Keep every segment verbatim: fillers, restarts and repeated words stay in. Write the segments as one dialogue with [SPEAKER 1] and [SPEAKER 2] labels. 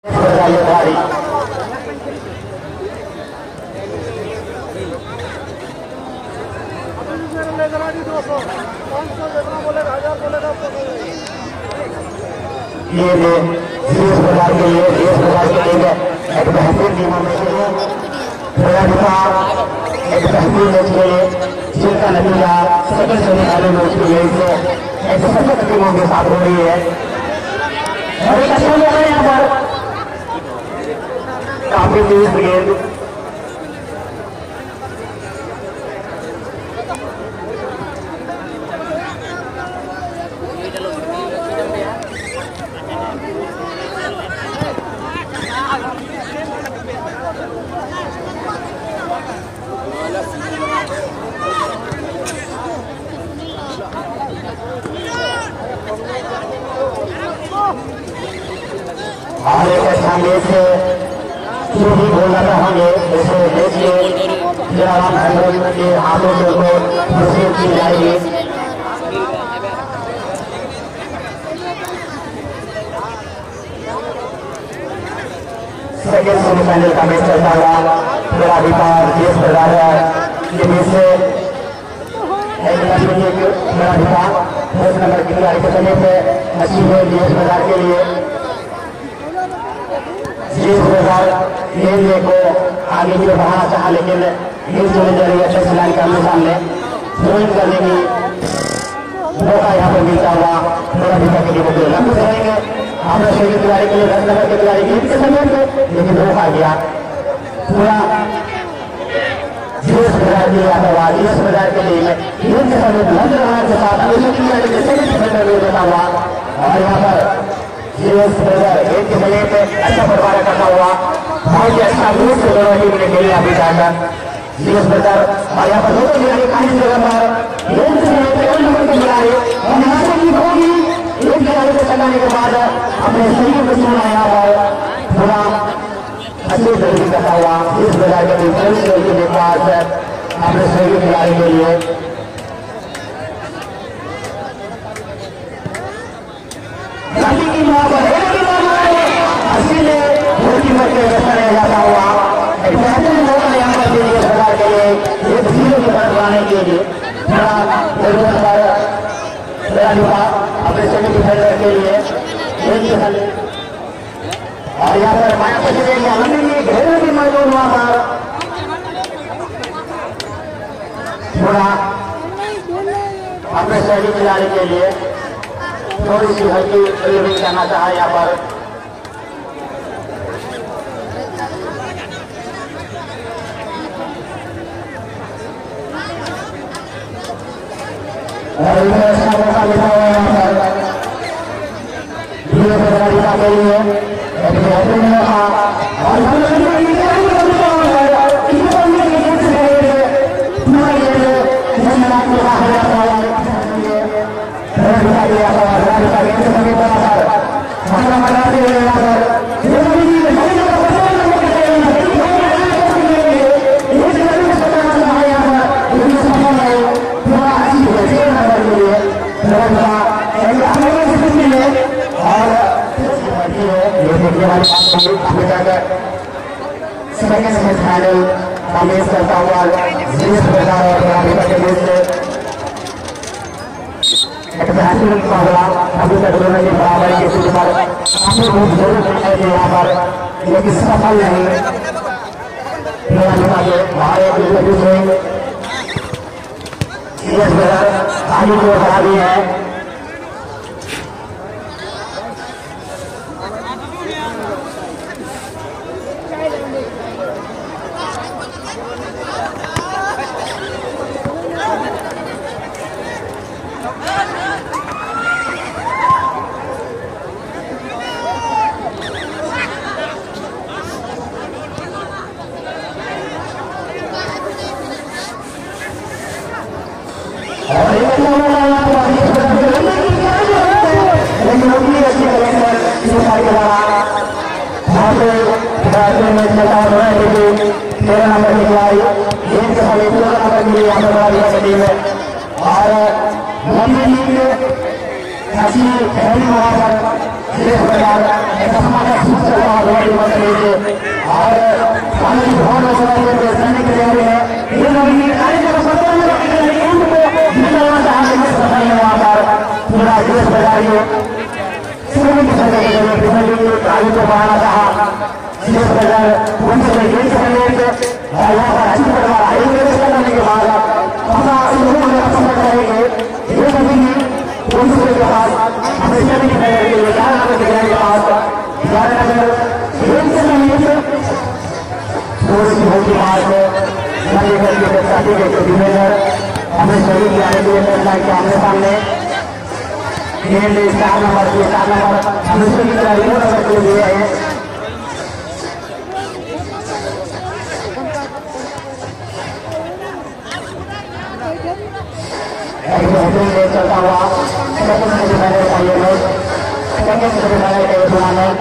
[SPEAKER 1] ये जीएस बाजार के लिए जीएस बाजार के लिए एक बेहतरीन टीम में से एक बेहतरीन मैच के लिए जिनका नतीजा सेकंड सेमीफाइनल मैच के लिए इससे एक सशक्त टीमों के साथ हो रही है और एक अच्छा लग रहा है यहाँ पर काफी तेज गेंद और एक अच्छा मैच है जो भी बोल रहे होंगे जैसे देखिए जयराम हेमरम के हाथों से को प्रस्तुत की जाएगी सेकेंड सेमीफाइनल का मैच चलता हुआ मेरा विपार देश प्रधान है ये मैच से मेरा विपार दस नंबर की खिलाड़ी के समय पे अच्छी है देश प्रधान के लिए जीएस बाजार गेंद को आगे की ओर बढ़ाना चाहा लेकिन गेंद चले जा रही है अच्छे खिलाड़ी के आमने सामने थ्रोइंग करने की मौका यहाँ पर मिलता हुआ मेरा विपार के लिए लंबे रहेंगे अपने शहर के खिलाड़ी के लिए दस नंबर के खिलाड़ी गेंद के समय पे लेकिन रोका गया पूरा जीएस बाजार के लिए आता हुआ जीएस बाजार के लिए गेंद के समय लंबे रहने के साथ देता हुआ और यहाँ पर जीएस बाजार गेंद के समय पे अच्छा बंटवारा करता हुआ बहुत ही अच्छा मूव से दोनों टीम ने खेली अभी जाकर जीएस बाजार और यहाँ पर दोनों खिलाड़ी काफी जगह पर गेंद के समय पे नंबर के खिलाड़ी और यहाँ से भी होगी एक खिलाड़ी को चलाने के बाद अपने शरीर को चुना यहाँ पर पूरा अच्छे तरीके करता हुआ इस बाजार के डिफेंस के पास अपने शरीर खिलाड़ी के लिए जाता हुआ एक बेहतरीन मौका यहाँ पर जीएस बाजार के लिए एक जीरो की तरफ लाने के लिए अपने सेमीफाइनल के लिए और यहाँ पर मायापति घेरे भी मौजूद हुआ पर थोड़ा अपने शहरी खिलाड़ी के लिए थोड़ी सी हल्की फील्डिंग करना चाहा यहाँ पर और इन्हें अच्छा मौका मिला हुआ है यहाँ पर जीएस बाजार के लिए एक बेहतरीन मौका और सेकंड सेमीफाइनल का मैच करता हुआ जीएस बाजार और राधिका के बीच एक बेहतरीन मुकाबला अभी तक दोनों की बराबरी की स्थिति पर काफी बहुत जरूर है यहाँ पर लेकिन सफल नहीं राधिका के भाई दूसरे जीएस बाजार आगे की ओर बढ़ा दी है तेरह नंबर की खिलाड़ी गेंद के समय तेरह नंबर के लिए यहाँ पर बड़ा दिया टीम है और लंबी लीग अच्छी पहली वहां पर जीएस बाजार एक खिलाड़ी मतलब से और पानी बहुत समय से करने के लिए है ये लोग ये कार्य को सफल में एंड को निकलना चाहते हैं सफल में वहां पर पूरा देश बजाइए शुरू की सजा के लिए प्रीमियर लीग कार्य को बढ़ाना चाहा देश बाजार उनसे गेम खेलने से यहाँ पर अच्छी प्रकार आएंगे करने के बाद अपना लोगों ने पसंद करेंगे ये सभी दूसरे के पास हमेशा भी खेलने के लिए ग्यारह नंबर के पास ग्यारह नंबर गेम से नहीं है थोड़ी सी होगी बात है नए करके साथी के डिफेंडर हमें शरीर जाने के लिए करना है आमने सामने गेंद चार नंबर के चार नंबर दूसरे की तरह नंबर के लिए है चलता हुआ सेकंड सेमीफाइनल का ये मैच सेकंड सेमीफाइनल का ये टूर्नामेंट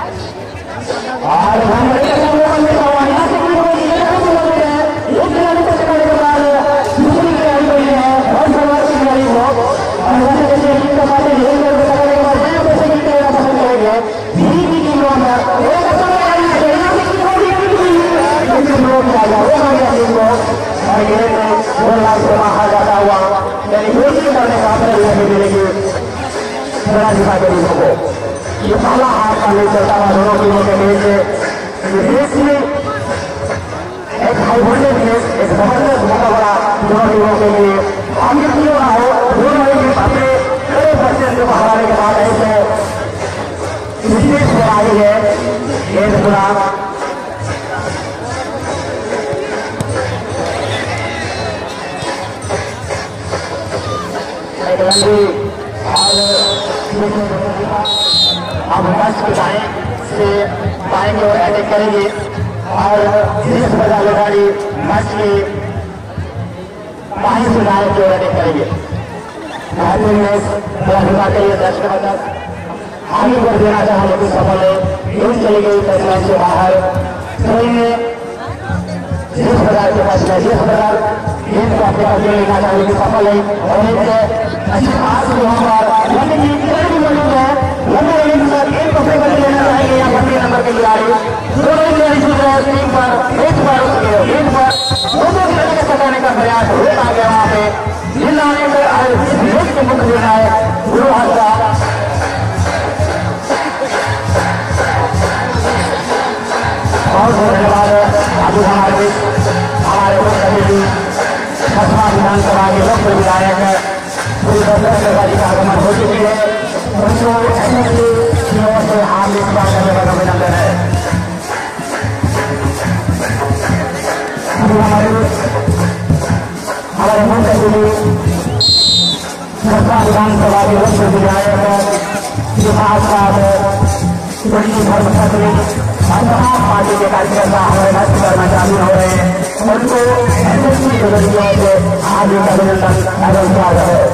[SPEAKER 1] और यहाँ से एक खिलाड़ी को चलाने के बाद दूसरी खिलाड़ी को है बहुत बड़ा खिलाड़ी हो और वैसे जैसे टीम का बात है यही लोग बताने के बाद यहाँ पैसे की खेलना पसंद करेंगे बीवी की टीम लोग है एक अच्छा खिलाड़ी है यहाँ से की होगी लेकिन लोग क्या जाओ वो हमारी टीम को और ये दो लाख से बाहर जाता हुआ यानी कोशिश करने का अपने लिए मिलेगी बड़ा दिखा के टीमों को ये पहला हाथ का नहीं चलता हुआ दोनों टीमों के बीच रेस में एक हाई वोल्टेज रेस एक जबरदस्त मुकाबला दोनों टीमों के लिए आगे क्यों ना हो दोनों ही अपने कई परसेंट को हराने के बाद ऐसे विशेष से आई है ये पूरा अब मंच के दाएं से बाएं की ओर अटैक करेंगे और जिस बजा गाड़ी मंच के बाएं से दाएं की ओर अटैक करेंगे बेहतरीन मैच बड़ा विवाह के लिए दर्शक मतलब आगे बढ़ देना चाहा लेकिन सफल है गेम चली गई मैच से बाहर जिस बाजार के पास जिस बाजार गेम को अपने पास लेना चाहिए लेकिन सफल है और एक अच्छी खास यहाँ पर लंबे की भी मौजूद है लंबे गेम को अपने पास लेना चाहिए या पच्चीस नंबर के खिलाड़ी दोनों खिलाड़ी चल रहे हैं टीम पर एक बार उसके गेम पर दोनों खिलाड़ी के सटाने का प्रयास होता गया वहाँ पे जिला ने देश के मुख्य देना है गुरु हादसा बहुत बहुत धन्यवाद अभी हमारे हमारे खसमा विधानसभा के मुख्य विधायक पूरी का आगमन हो चुकी है उनको एसएसपी की ओर से हार्दिक स्वागत और अभिनंदन है अभी हमारे हमारे मुख्य खसमा विधानसभा के मुख्य विधायक विभाग साहब बड़ी धर्मपत्नी तमाम पार्टी के कार्यकर्ता हमारे राज्य कर्मचारी हो रहे हैं उनको एसएसपी के जरिए से हार्दिक अभिनंदन एवं स्वागत है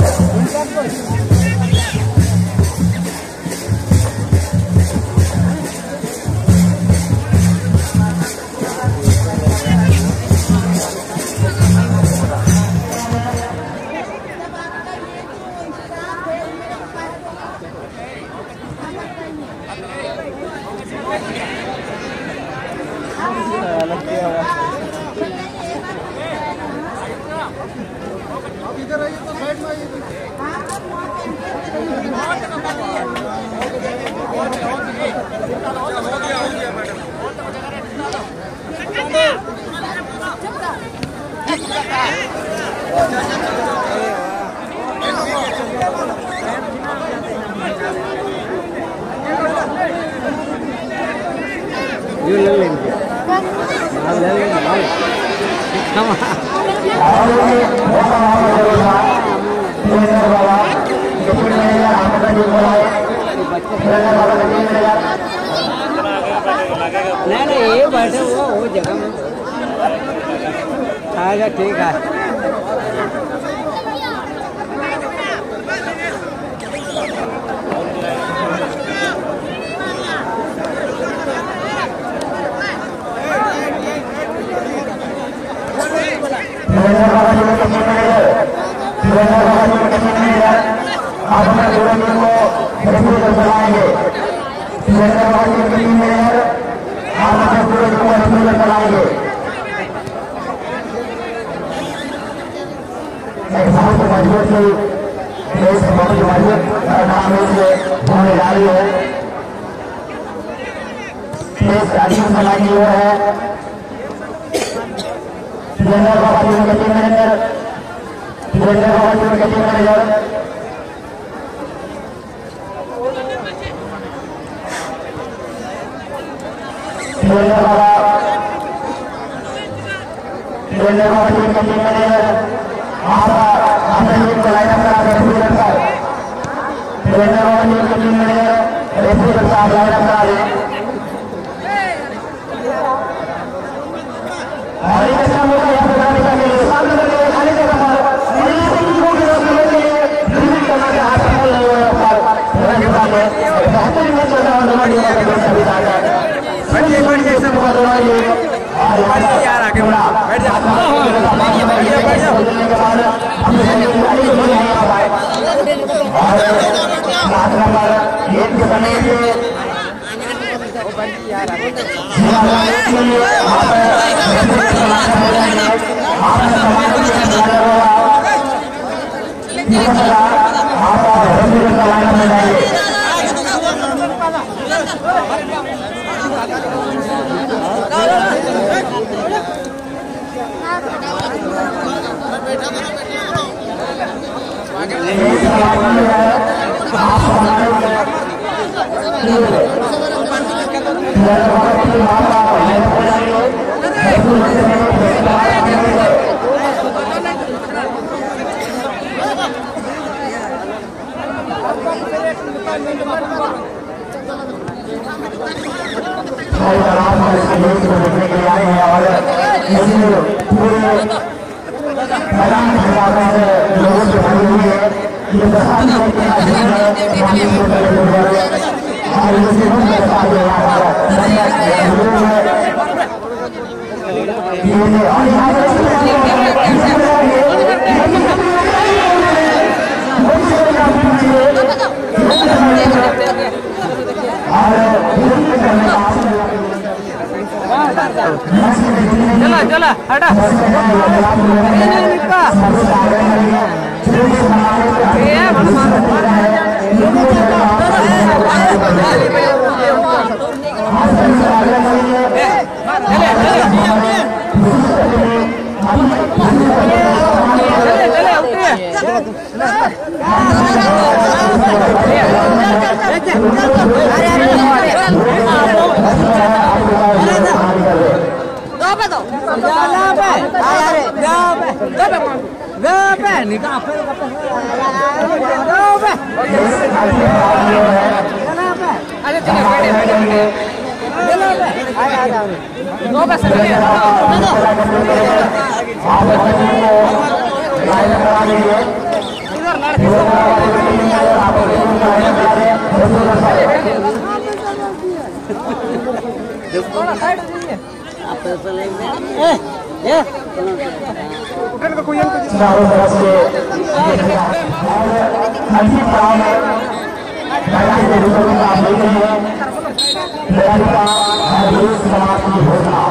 [SPEAKER 2] इधर आइए तो साइड में आइए ये ले लेंगे माल ले लेंगे माल हम नहीं नहीं ये बैठे वो वो जगह में आएगा ठीक है
[SPEAKER 1] आप अपने पूरे टीम को चलाएंगे मजबूत से देश बहुत मजबूत नाम से होने जा रही है। देश राजीव समाज की ओर है वीरेंद्र बाबा जी उनके टीम मैनेजर वीरेंद्र बाबा जी उनके टीम मैनेजर वीरेंद्र बाबा वीरेंद्र बाबा जी उनके टीम मैनेजर आपका अपने टीम को लाइन अप करा दे वीरेंद्र साहब वीरेंद्र बाबा जी उनके टीम मैनेजर रेफरी साहब लाइन अप करा दे और एक ऐसा मौका यहाँ पे जाने का लिए सामने लगे खाली जगह पर और यहाँ पे लोगों के रोकने के लिए ड्रिलिंग करना के हाथ में नहीं हुआ पर रंगता है बेहतरीन मैच चल रहा है दोनों टीमों के बीच अभी तक बढ़िया बढ़िया ऐसा मौका दोनों ये और यार आगे बढ़ा बैठ जा बढ़िया बढ़िया बढ़िया खेलने के बाद अपने खेल की गाड़ी को नहीं आ पाए और सात नंबर एक के बने थे यार आगे देखने के लिए आए हैं और पूरे मैदान लोगों से भरी हुई है ये
[SPEAKER 2] चला चला हटा चारों तरफ से अंतिम पड़ाव में लड़ाई के रूप में आप देख रहे हैं लड़ाई का समाप्ति होगा।